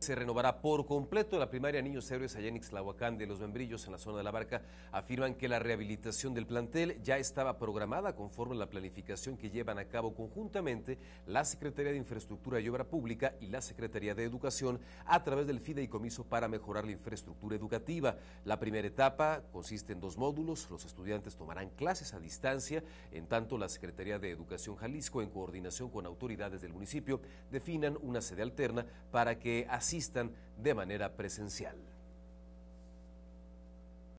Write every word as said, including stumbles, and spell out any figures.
se renovará por completo la primaria Niños Héroes allá en Ixtlahuacán de los Membrillos, en la zona de La Barca. Afirman que la rehabilitación del plantel ya estaba programada conforme a la planificación que llevan a cabo conjuntamente la Secretaría de Infraestructura y Obra Pública y la Secretaría de Educación a través del fideicomiso para mejorar la infraestructura educativa. La primera etapa consiste en dos módulos. Los estudiantes tomarán clases a distancia, en tanto la Secretaría de Educación Jalisco, en coordinación con autoridades del municipio, definan una sede alterna para que asistan de manera presencial.